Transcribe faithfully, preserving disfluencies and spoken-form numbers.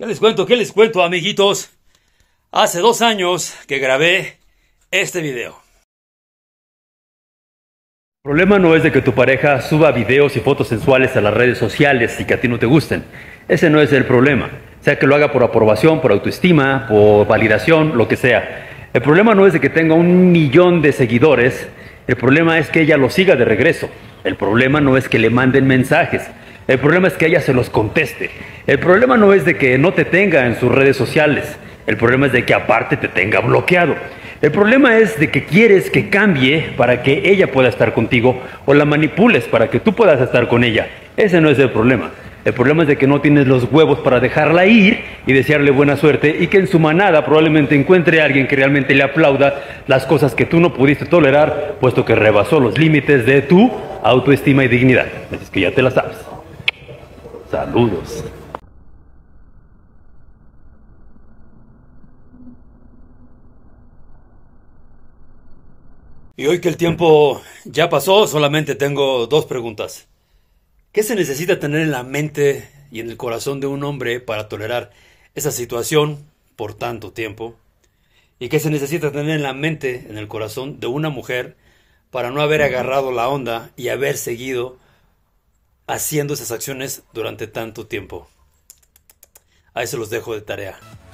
¿Qué les cuento? ¿Qué les cuento, amiguitos? Hace dos años que grabé este video. El problema no es de que tu pareja suba videos y fotos sensuales a las redes sociales y que a ti no te gusten. Ese no es el problema. Sea que lo haga por aprobación, por autoestima, por validación, lo que sea. El problema no es de que tenga un millón de seguidores. El problema es que ella lo siga de regreso. El problema no es que le manden mensajes. El problema es que ella se los conteste. El problema no es de que no te tenga en sus redes sociales. El problema es de que aparte te tenga bloqueado. El problema es de que quieres que cambie para que ella pueda estar contigo o la manipules para que tú puedas estar con ella. Ese no es el problema. El problema es de que no tienes los huevos para dejarla ir y desearle buena suerte y que en su manada probablemente encuentre a alguien que realmente le aplauda las cosas que tú no pudiste tolerar, puesto que rebasó los límites de tu autoestima y dignidad. Así es que ya te la sabes. Saludos. Y hoy que el tiempo ya pasó, solamente tengo dos preguntas. ¿Qué se necesita tener en la mente y en el corazón de un hombre para tolerar esa situación por tanto tiempo? ¿Y qué se necesita tener en la mente, en el corazón de una mujer para no haber agarrado la onda y haber seguido haciendo esas acciones durante tanto tiempo? Ahí se los dejo de tarea.